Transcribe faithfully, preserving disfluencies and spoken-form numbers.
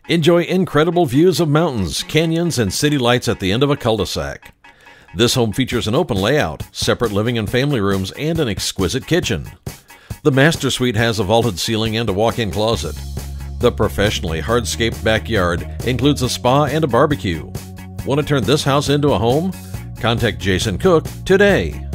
Enjoy incredible views of mountains, canyons, and city lights at the end of a cul-de-sac. This home features an open layout, separate living and family rooms, and an exquisite kitchen. The master suite has a vaulted ceiling and a walk-in closet. The professionally hardscaped backyard includes a spa and a barbecue. Want to turn this house into a home? Contact Jason Cook today.